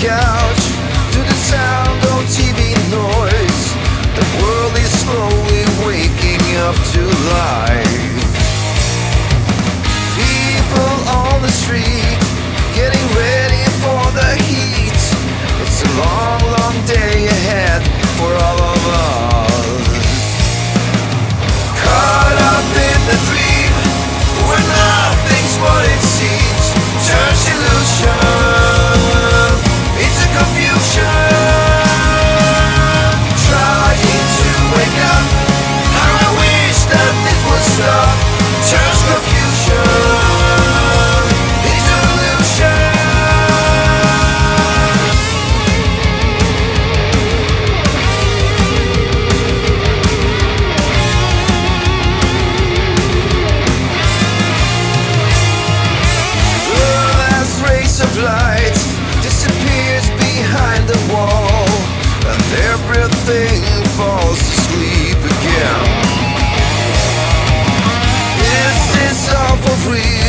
couch to the sound of TV noise. The world is slowly waking up to life. People on the street getting ready for the heat. It's a long, long day ahead for all of us. Caught up in the dream where nothing's what it seems. Turns illusion into confusion. Trying to wake up, how I wish that this would stop. Turns confusion into illusion. The last rays of light disappears behind the wall, and everything falls asleep again. Is this all for free?